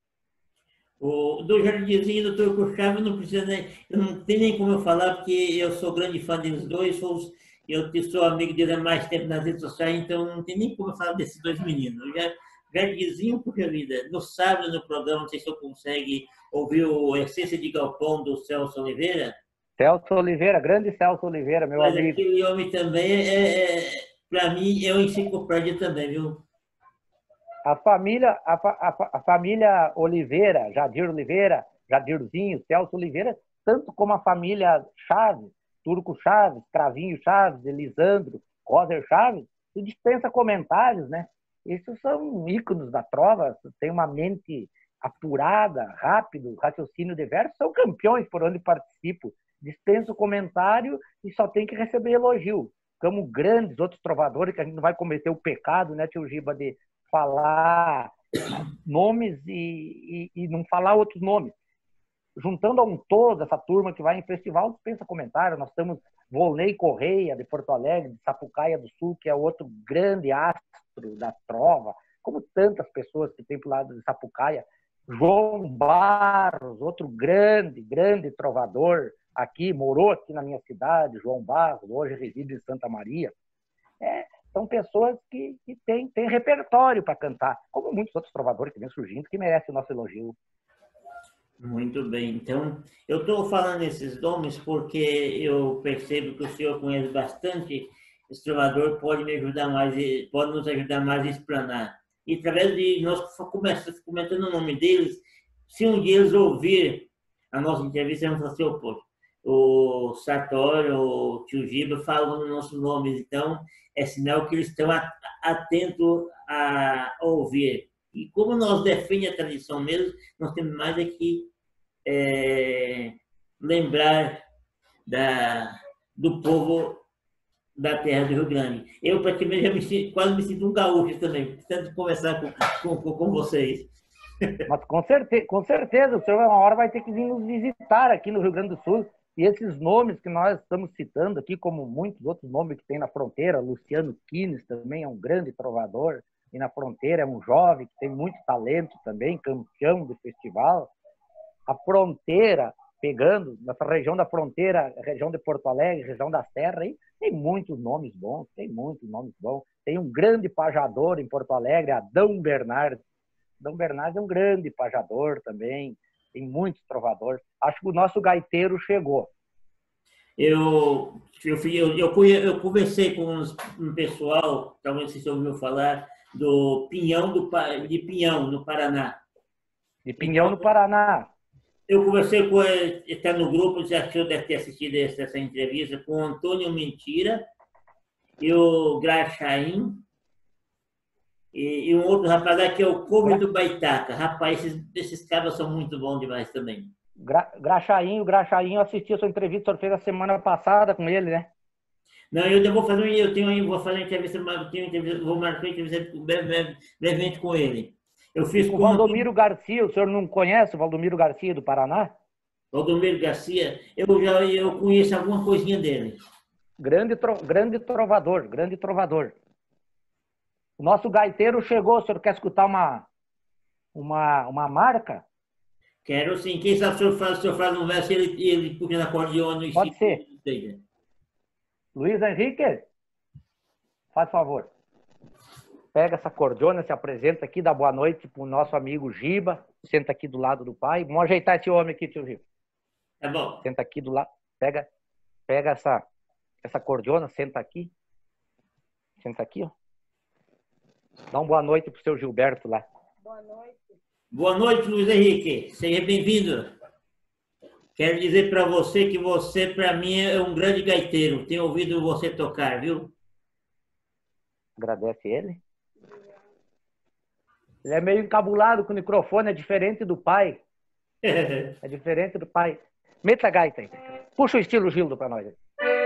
Do Jardinzinho e do Dr. Curchava não precisa nem, eu não tem nem como eu falar, porque eu sou grande fã deles dois, Eu sou amigo dele há mais tempo nas redes sociais, então não tem nem como eu falar desses dois meninos. Já diziam, puxa vida, no sábado no programa, não sei se eu consegue ouvir o Essência de Galpão do Celso Oliveira, Celso Oliveira, grande Celso Oliveira, meu mas amigo. aquele homem também para mim, é uma enciclopédia também, viu? A família Oliveira, Jadir Oliveira, Jadirzinho, Celso Oliveira, tanto como a família Chaves, Turco Chaves, Cravinho Chaves, Elisandro, Roser Chaves, se dispensa comentários, né? Esses são ícones da trova, tem uma mente apurada, rápido, raciocínio diverso, são campeões por onde participam. Dispensa o comentário e só tem que receber elogio. Como grandes outros trovadores, que a gente não vai cometer o pecado, né, tio Giba, de falar nomes e não falar outros nomes. Juntando a um todo, essa turma que vai em festival, dispensa comentário. Nós temos Volney Correia, de Porto Alegre, de Sapucaia do Sul, que é outro grande astro da trova, como tantas pessoas que tem para o lado de Sapucaia. João Barros, outro grande trovador, aqui, morou aqui na minha cidade, João Barros, hoje reside em Santa Maria. São pessoas que têm repertório para cantar, como muitos outros trovadores que vêm surgindo, que merecem o nosso elogio. Muito bem. Então, eu estou falando esses nomes porque eu percebo que o senhor conhece bastante. Esse trovador pode me ajudar mais, pode nos ajudar mais a explanar. E através de nós começamos comentando o nome deles, se um dia eles ouvir a nossa entrevista, vão falar assim, o Sartori, o Tio Giba falam os nossos nomes, então é sinal que eles estão atentos a ouvir. E como nós defendemos a tradição mesmo, nós temos mais aqui lembrar do povo da terra do Rio Grande. Eu, praticamente, quase me sinto um gaúcho também, tanto conversar com vocês. Mas com certeza, o senhor uma hora vai ter que vir nos visitar aqui no Rio Grande do Sul. E esses nomes que nós estamos citando aqui, como muitos outros nomes que tem na fronteira, Luciano Quines também é um grande trovador, e na fronteira é um jovem que tem muito talento também, campeão do festival. A fronteira, pegando, nessa região da fronteira, região de Porto Alegre, região da Serra, aí, tem muitos nomes bons, Tem um grande pajador em Porto Alegre, Adão Bernardes. Adão Bernardes é um grande pajador também, tem muitos trovadores. Acho que o nosso gaiteiro chegou. Eu conversei com um pessoal, talvez você ouviu falar, do Pinhão, de Pinhão, no Paraná. De Pinhão, no Paraná. Eu conversei com ele, está no grupo, já que eu deve ter assistido essa entrevista, com o Antônio Mentira e o Graxaim, e um outro rapaz lá que é o Cobre do Baitaca. Rapaz, esses caras são muito bons demais também. O Graxaim, eu assisti a sua entrevista, o senhor fez a semana passada com ele, né? Não, eu vou fazer uma entrevista, vou marcar uma entrevista brevemente com ele. Eu fiz com o Valdomiro Garcia, o senhor não conhece o Valdomiro Garcia do Paraná? Valdomiro Garcia, eu conheço alguma coisinha dele. Grande trovador. O nosso gaiteiro chegou, o senhor quer escutar uma marca? Quero sim. Quem sabe o senhor faz um verso e ele puxa na acordeona. Pode ser. Luiz Henrique, faz favor. Pega essa cordiona, se apresenta aqui, dá boa noite para o nosso amigo Giba. Senta aqui do lado do pai. Vamos ajeitar esse homem aqui, tio Giba. Tá bom. Senta aqui do lado. Pega essa cordiona, senta aqui. Senta aqui, ó. Dá uma boa noite pro seu Gilberto lá. Boa noite. Boa noite, Luiz Henrique. Seja bem-vindo. Quero dizer para você que você, para mim, é um grande gaiteiro. Tenho ouvido você tocar, viu? Agradece ele. Ele é meio encabulado com o microfone, é diferente do pai. É diferente do pai. Meta a gaita aí. Puxa o estilo Gildo para nós.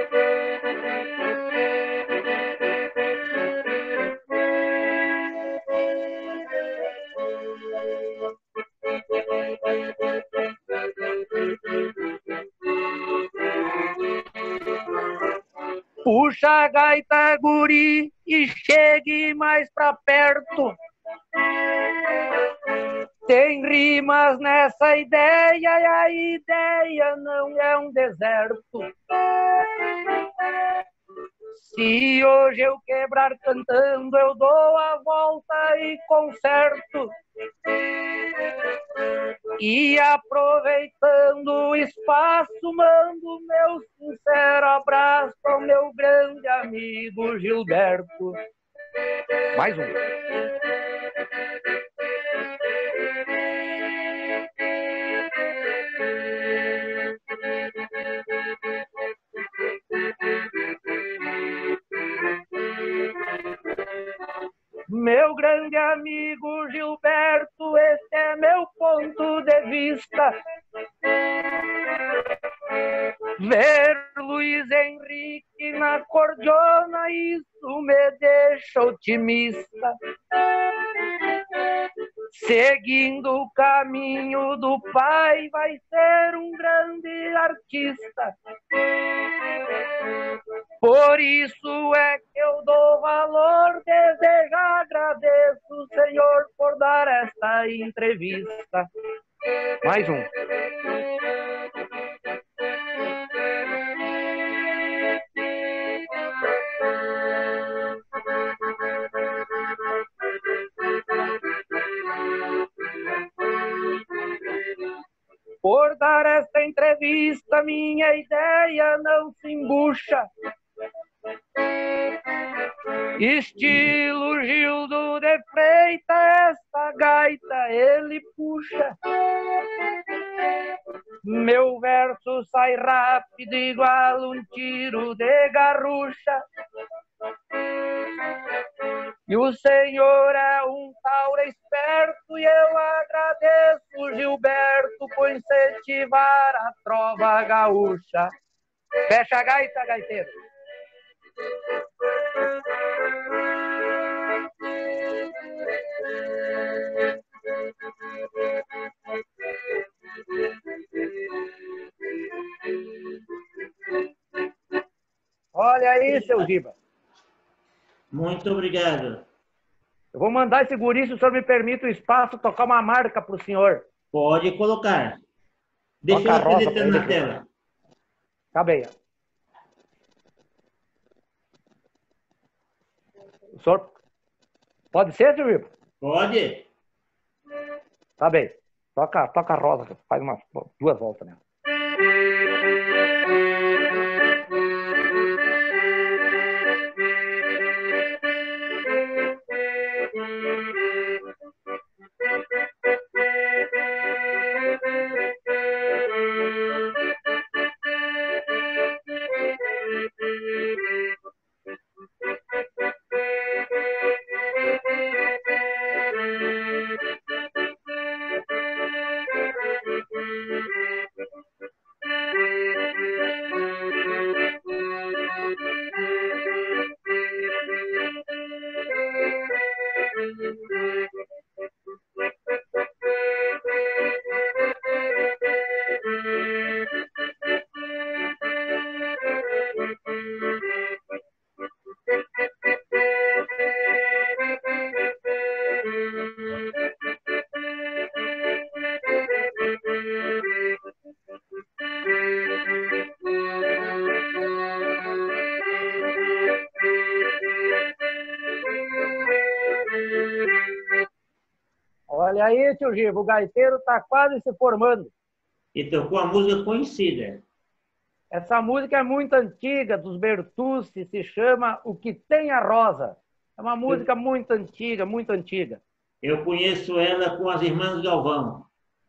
Puxa a gaita, guri, e chegue mais pra perto. Tem rimas nessa ideia, e a ideia não é um deserto. Se hoje eu quebrar cantando, eu dou a volta e conserto. E aproveitando o espaço, mando meu sincero abraço ao meu grande amigo Gilberto. Mais um. Meu grande amigo Gilberto, esse é meu ponto de vista. Ver Luiz Henrique na cordiona, isso me deixa otimista. Seguindo o caminho do pai, vai ser um grande artista. Por isso é que eu dou valor, desejo, agradeço, Senhor, por dar esta entrevista. Mais um. Por dar esta entrevista, minha ideia não se embucha. Estilo Gildo de Freitas, esta gaita ele puxa. Meu verso sai rápido igual um tiro de garrucha. E o senhor é um taura esperto, e eu agradeço, Gilberto, por incentivar a trova gaúcha. Fecha a gaita, gaiteiro. Olha aí, seu Giba. Muito obrigado. Eu vou mandar esse guri, se o senhor me permite o espaço, tocar uma marca para o senhor. Pode colocar. Deixa Toca eu a rosa apresentando pra na ele. tela. Tá bem. O senhor... Pode ser, seu Giba? Pode. Tá bem. Toca a rosa, faz umas 2 voltas nela. Olha aí, tio Giba, o gaiteiro está quase se formando. E tocou a música conhecida. Essa música é muito antiga, dos Bertucci, se chama O Que Tem a Rosa. É uma música muito antiga, muito antiga. Eu conheço ela com as Irmãs Galvão.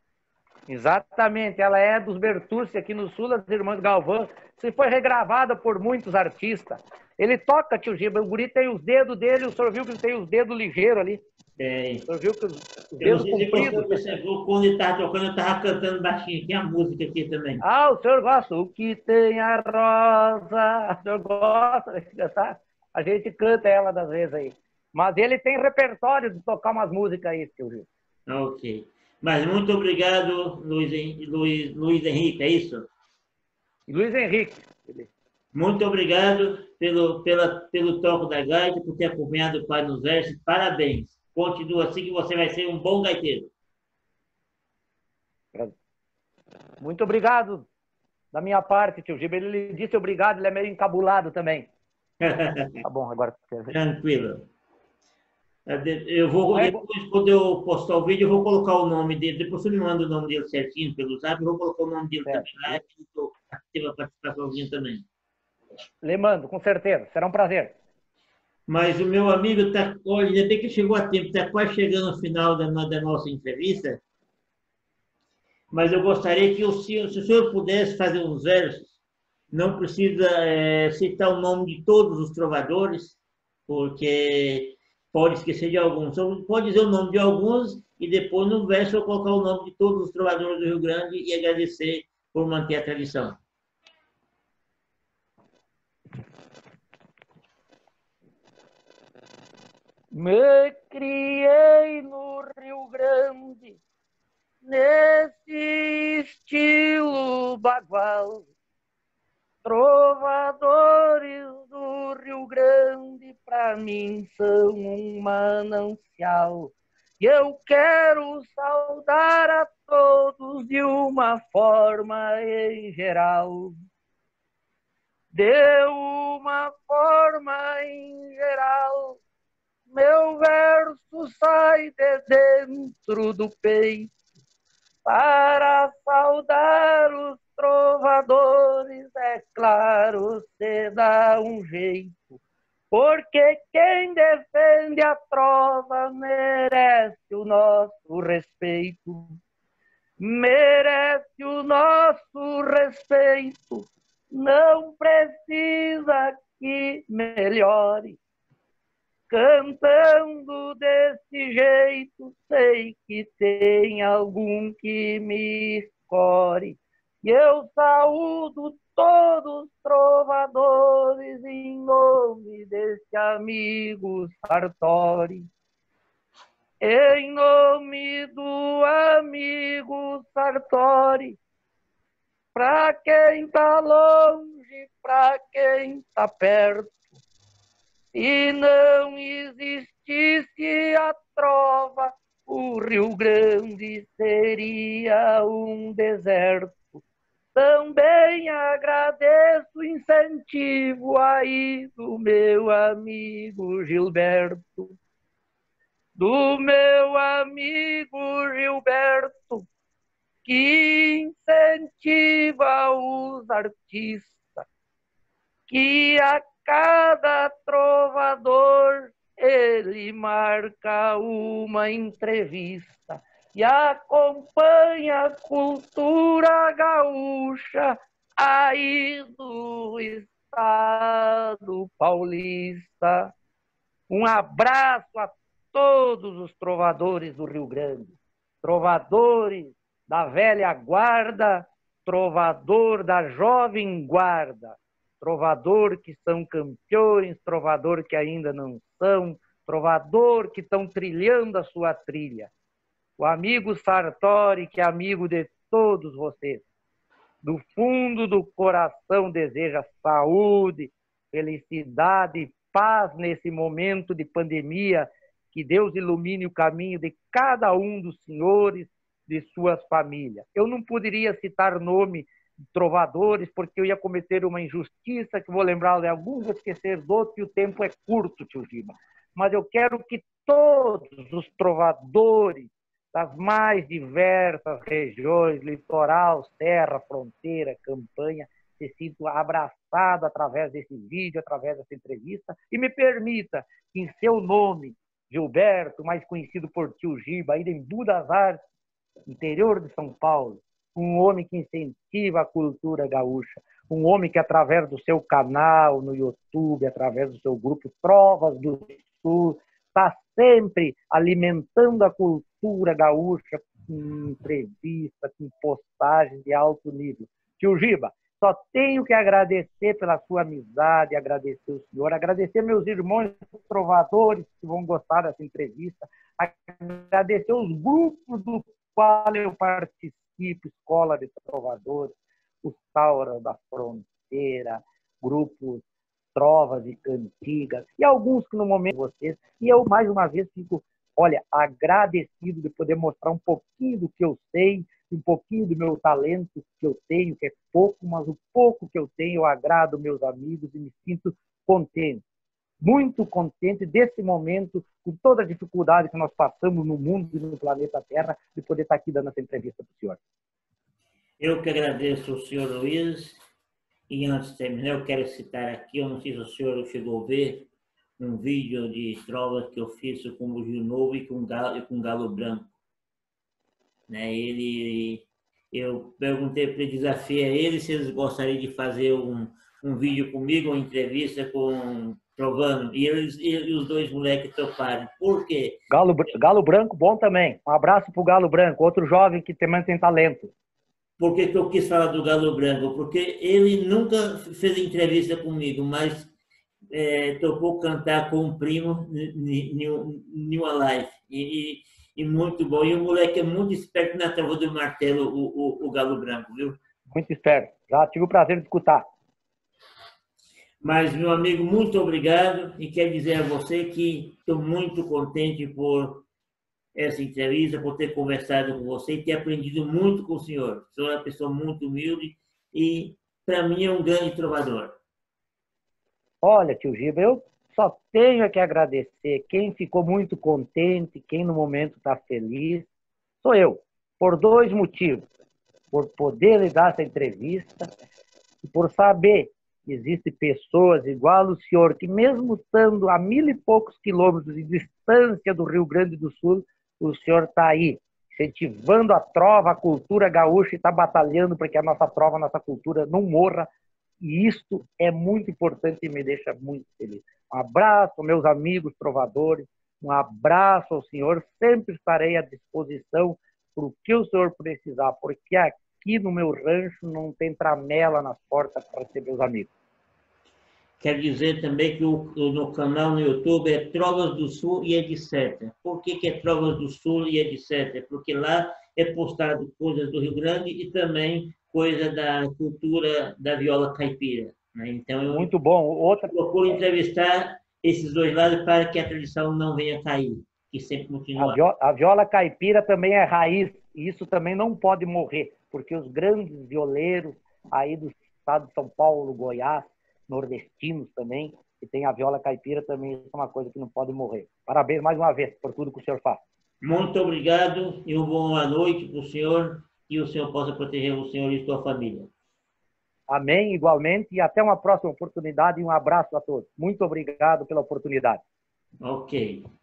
Exatamente, ela é dos Bertucci aqui no sul, das Irmãs Galvão. Se foi regravada por muitos artistas. Ele toca, tio Giba, o guri tem os dedos dele, o senhor viu que ele tem os dedos ligeiros ali. Tem. O senhor viu que os Eu não dedos sei se você compridos. observou, quando ele estava tocando, eu estava cantando baixinho. Tem a música aqui também. Ah, o senhor gosta? O que tem a rosa. O senhor gosta de cantar? A gente canta ela das vezes aí. Mas ele tem repertório de tocar umas músicas aí, tio Gil. Ok. Mas muito obrigado, Luiz Henrique, é isso? Luiz Henrique. Muito obrigado pelo toque da gaita, por ter acompanhado o Pai nos Versos. Parabéns. Continua assim que você vai ser um bom gaiteiro. Muito obrigado da minha parte, tio Giba. Ele disse obrigado, ele é meio encabulado também. Tá bom, agora. Tranquilo. Eu vou, depois, quando eu postar o vídeo, eu vou colocar o nome dele. Depois você me manda o nome dele certinho pelo zap, eu vou colocar o nome dele também lá, que teve a participaçãozinha também. Le mando, com certeza. Será um prazer. Mas o meu amigo está, olha, ainda bem que chegou a tempo, está quase chegando no final da nossa entrevista, mas eu gostaria que se o senhor pudesse fazer uns versos, não precisa citar o nome de todos os trovadores, porque pode esquecer de alguns. Só pode dizer o nome de alguns e depois no verso eu colocar o nome de todos os trovadores do Rio Grande e agradecer por manter a tradição. Me criei no Rio Grande, nesse estilo bagual. Trovadores do Rio Grande, pra mim, são um manancial. E eu quero saudar a todos de uma forma em geral. De uma forma em geral, meu verso sai de dentro do peito para saudar os trovadores, é claro, se dá um jeito, porque quem defende a trova merece o nosso respeito, merece o nosso respeito, não precisa que melhore. Cantando desse jeito, sei que tem algum que me escore. E eu saúdo todos os trovadores em nome desse amigo Sartori. Em nome do amigo Sartori, para quem tá longe, para quem tá perto, se não existisse a trova, o Rio Grande seria um deserto. Também agradeço o incentivo aí do meu amigo Gilberto. Do meu amigo Gilberto, que incentiva os artistas, que a cada trovador ele marca uma entrevista e acompanha a cultura gaúcha aí do estado paulista. Um abraço a todos os trovadores do Rio Grande, trovadores da velha guarda, trovador da jovem guarda, trovador que são campeões, trovador que ainda não são, trovador que estão trilhando a sua trilha. O amigo Sartori, que é amigo de todos vocês, do fundo do coração deseja saúde, felicidade, paz nesse momento de pandemia, que Deus ilumine o caminho de cada um dos senhores, de suas famílias. Eu não poderia citar nome de trovadores, porque eu ia cometer uma injustiça, que vou lembrar de alguns, vou esquecer de outros, e o tempo é curto, tio Giba. Mas eu quero que todos os trovadores das mais diversas regiões, litoral, serra, fronteira, campanha, se sintam abraçados através desse vídeo, através dessa entrevista, e me permita que em seu nome, Gilberto, mais conhecido por tio Giba, aí em Budas Artes, interior de São Paulo, um homem que incentiva a cultura gaúcha, um homem que através do seu canal no YouTube, através do seu grupo Trovas do Sul, está sempre alimentando a cultura gaúcha com entrevista, com postagens de alto nível. Tio Giba, só tenho que agradecer pela sua amizade, agradecer o senhor, agradecer meus irmãos trovadores que vão gostar dessa entrevista, agradecer os grupos do qual eu participo, Escola de Trovadores, os Taura da Fronteira, grupos Trovas e Cantigas, e alguns que no momento vocês, e eu mais uma vez fico, olha, agradecido de poder mostrar um pouquinho do que eu sei, um pouquinho do meu talento que eu tenho, que é pouco, mas o pouco que eu tenho eu agrado meus amigos e me sinto contente. Muito contente desse momento, com toda a dificuldade que nós passamos no mundo e no planeta Terra, de poder estar aqui dando essa entrevista para o senhor. Eu que agradeço ao senhor Luiz, e antes de terminar, eu quero citar aqui, eu não sei se o senhor chegou a ver, um vídeo de trovas que eu fiz com o Gil Novo e com Galo Branco. Né? Eu perguntei para ele, desafiei a ele se eles gostariam de fazer um vídeo comigo, uma entrevista com Trovano, e os dois moleques toparam. Por quê? Galo Branco, bom também. Um abraço para o Galo Branco, outro jovem que também tem talento. Por que eu quis falar do Galo Branco? Porque ele nunca fez entrevista comigo, mas tocou cantar com um primo em uma live. E muito bom. E o moleque é muito esperto na trava do martelo, o Galo Branco, viu? Muito esperto. Já tive o prazer de escutar. Mas, meu amigo, muito obrigado. E quero dizer a você que estou muito contente por essa entrevista, por ter conversado com você e ter aprendido muito com o senhor. O senhor é uma pessoa muito humilde e, para mim, é um grande trovador. Olha, tio Giba, eu só tenho que agradecer. Quem ficou muito contente, quem no momento está feliz, sou eu. Por dois motivos. Por poder lhe dar essa entrevista e por saber que existem pessoas igual o senhor, que mesmo estando a 1000 e poucos quilômetros de distância do Rio Grande do Sul, o senhor está aí, incentivando a trova, a cultura gaúcha e está batalhando para que a nossa trova, a nossa cultura não morra. E isto é muito importante e me deixa muito feliz. Um abraço, meus amigos trovadores, um abraço ao senhor, sempre estarei à disposição para o que o senhor precisar, porque aqui no meu rancho não tem tramela nas portas para receber os amigos. Quero dizer também que no canal no YouTube é Trovas do Sul e etc. Por que é Trovas do Sul e etc? Porque lá é postado coisas do Rio Grande e também coisa da cultura da viola caipira. Né? Então, eu muito bom. procuro entrevistar esses dois lados para que a tradição não venha cair, que sempre continua. A viola caipira também é raiz, e isso também não pode morrer, porque os grandes violeiros aí do estado de São Paulo, Goiás, nordestinos também, que tem a viola caipira, também isso é uma coisa que não pode morrer. Parabéns mais uma vez por tudo que o senhor faz. Muito obrigado e uma boa noite para o senhor, e o senhor possa proteger o senhor e sua família. Amém, igualmente, e até uma próxima oportunidade e um abraço a todos. Muito obrigado pela oportunidade. Ok.